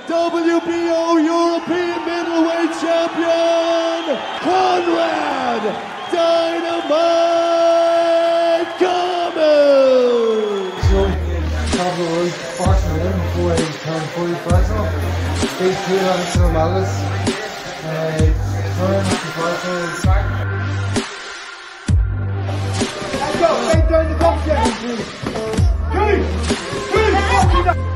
WBO European Middleweight Champion, Conrad Dynamite Common! So, top of the world, boxing with him before he turned 45 now. Big 200 normales. Turn to fight. Let's go, take down the top, Jimmy! 3, 2, 1,